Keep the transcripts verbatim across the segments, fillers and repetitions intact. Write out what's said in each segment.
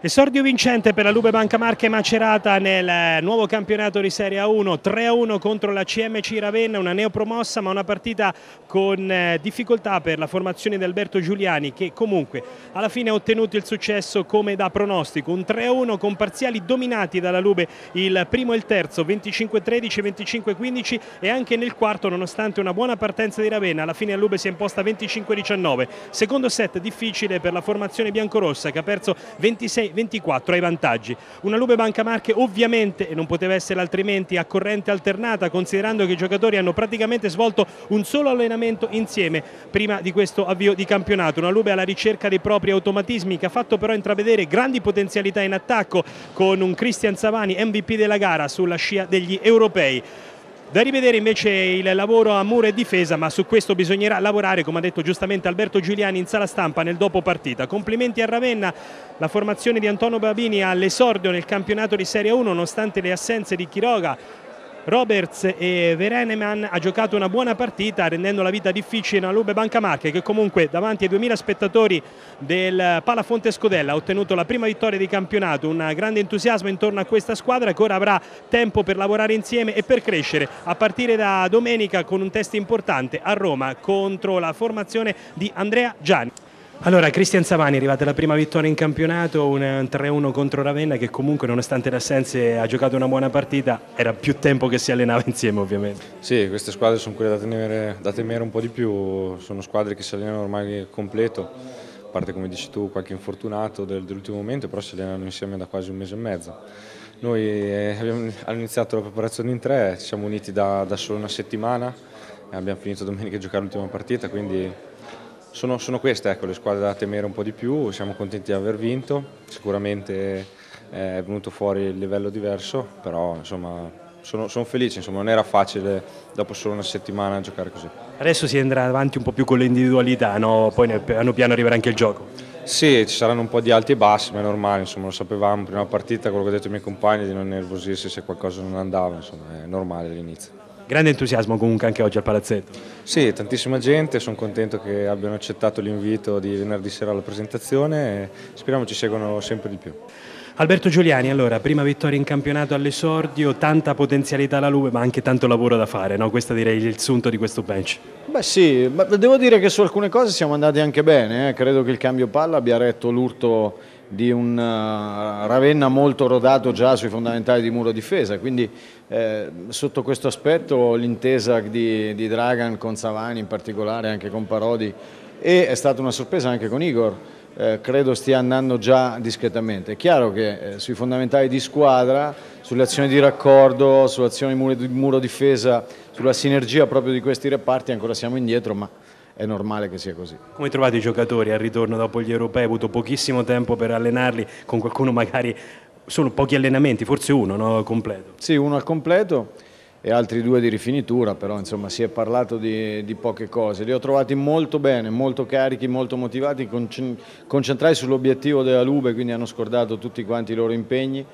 Esordio vincente per la Lube Banca Marche Macerata nel nuovo campionato di Serie A uno, tre a uno contro la C M C Ravenna, una neopromossa ma una partita con eh, difficoltà per la formazione di Alberto Giuliani, che comunque alla fine ha ottenuto il successo come da pronostico, un tre a uno con parziali dominati dalla Lube, il primo e il terzo venticinque a tredici, venticinque a quindici, e anche nel quarto, nonostante una buona partenza di Ravenna, alla fine la Lube si è imposta venticinque a diciannove. Secondo set difficile per la formazione biancorossa, che ha perso ventisei ventiquattro ai vantaggi. Una Lube Banca Marche ovviamente, e non poteva essere altrimenti, a corrente alternata, considerando che i giocatori hanno praticamente svolto un solo allenamento insieme prima di questo avvio di campionato. Una Lube alla ricerca dei propri automatismi, che ha fatto però intravedere grandi potenzialità in attacco, con un Cristian Savani M V P della gara sulla scia degli europei. Da rivedere invece il lavoro a muro e difesa, ma su questo bisognerà lavorare, come ha detto giustamente Alberto Giuliani in sala stampa nel dopo partita. Complimenti a Ravenna, la formazione di Antonio Babini all'esordio nel campionato di Serie A uno, nonostante le assenze di Quiroga, Roberts e Vereneman, ha giocato una buona partita, rendendo la vita difficile a Lube Banca Marche, che comunque davanti ai duemila spettatori del Palafonte Scodella ha ottenuto la prima vittoria di campionato. Un grande entusiasmo intorno a questa squadra, che ora avrà tempo per lavorare insieme e per crescere, a partire da domenica con un test importante a Roma contro la formazione di Andrea Gianni. Allora, Cristian Savani, è arrivata la prima vittoria in campionato, un tre a uno contro Ravenna, che comunque nonostante le assenze ha giocato una buona partita. Era più tempo che si allenava insieme, ovviamente. Sì, queste squadre sono quelle da temere, da temere un po' di più, sono squadre che si allenano ormai completo, a parte, come dici tu, qualche infortunato del, dell'ultimo momento, però si allenano insieme da quasi un mese e mezzo. Noi eh, abbiamo iniziato la preparazione in tre, ci siamo uniti da, da solo una settimana e abbiamo finito domenica a giocare l'ultima partita, quindi Sono, sono queste ecco, le squadre da temere un po' di più. Siamo contenti di aver vinto, sicuramente è venuto fuori il livello diverso, però insomma, sono, sono felice, insomma, non era facile dopo solo una settimana giocare così. Adesso si andrà avanti un po' più con le individualità, no? Poi piano piano arriverà anche il gioco. Sì, ci saranno un po' di alti e bassi, ma è normale, insomma, lo sapevamo prima partita, quello che ho detto ai miei compagni, di non nervosirsi se qualcosa non andava, insomma, è normale all'inizio. Grande entusiasmo comunque anche oggi al palazzetto. Sì, tantissima gente, sono contento che abbiano accettato l'invito di venerdì sera alla presentazione e speriamo ci seguano sempre di più. Alberto Giuliani, allora, prima vittoria in campionato all'esordio, tanta potenzialità alla Lube, ma anche tanto lavoro da fare, no? Questo direi il sunto di questo bench. Beh sì, ma devo dire che su alcune cose siamo andati anche bene, eh? Credo che il cambio palla abbia retto l'urto di un uh, Ravenna molto rodato già sui fondamentali di muro difesa, quindi eh, sotto questo aspetto l'intesa di, di Dragan con Savani in particolare, anche con Parodi, e è stata una sorpresa anche con Igor, eh, credo stia andando già discretamente. È chiaro che eh, sui fondamentali di squadra, sulle azioni di raccordo, sulle azioni di muro, di muro difesa, sulla sinergia proprio di questi reparti ancora siamo indietro, ma è normale che sia così. Come trovate i giocatori al ritorno dopo gli europei? Hai avuto pochissimo tempo per allenarli, con qualcuno magari solo pochi allenamenti, forse uno, no? Completo. Sì, uno al completo e altri due di rifinitura, però insomma si è parlato di, di poche cose. Li ho trovati molto bene, molto carichi, molto motivati, concentrati sull'obiettivo della Lube, quindi hanno scordato tutti quanti i loro impegni.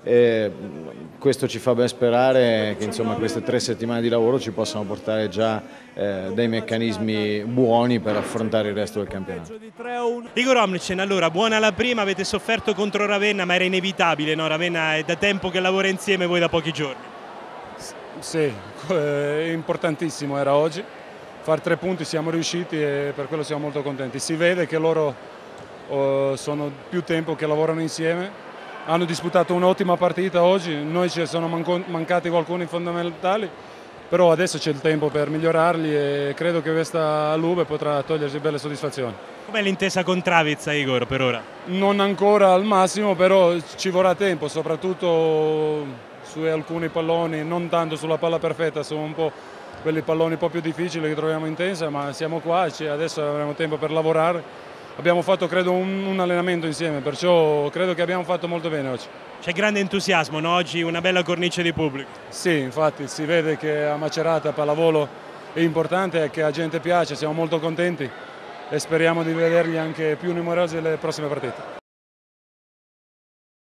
E questo ci fa ben sperare che insomma, queste tre settimane di lavoro ci possano portare già eh, dei meccanismi buoni per affrontare il resto del campionato. Igor Omnicen, allora, buona la prima, avete sofferto contro Ravenna, ma era inevitabile, no? Ravenna è da tempo che lavora insieme, voi da pochi giorni. Sì, è importantissimo era oggi, fare tre punti siamo riusciti e per quello siamo molto contenti. Si vede che loro oh, sono più tempo che lavorano insieme. Hanno disputato un'ottima partita oggi, noi ci sono mancati alcuni fondamentali, però adesso c'è il tempo per migliorarli e credo che questa Lube potrà togliersi belle soddisfazioni. Com'è l'intesa con Travizza, Igor, per ora? Non ancora al massimo, però ci vorrà tempo, soprattutto su alcuni palloni, non tanto sulla palla perfetta, sono un po' quelli palloni un po' più difficili che troviamo in tensa, ma siamo qua, adesso avremo tempo per lavorare. Abbiamo fatto credo un, un allenamento insieme, perciò credo che abbiamo fatto molto bene oggi. C'è grande entusiasmo, no? Oggi una bella cornice di pubblico. Sì, infatti si vede che a Macerata pallavolo è importante e che a gente piace, siamo molto contenti e speriamo di vederli anche più numerosi nelle prossime partite.